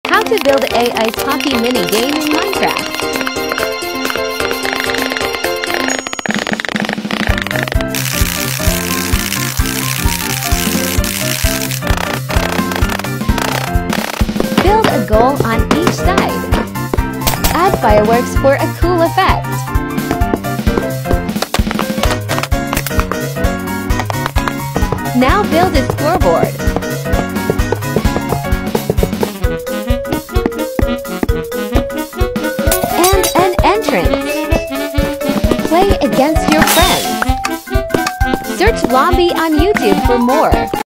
How to build a ice hockey mini game in Minecraft. Build a goal on each side. Add fireworks for a cool effect. Now build a scoreboard. And an entrance. Play against your friends. Search Lomby on YouTube for more.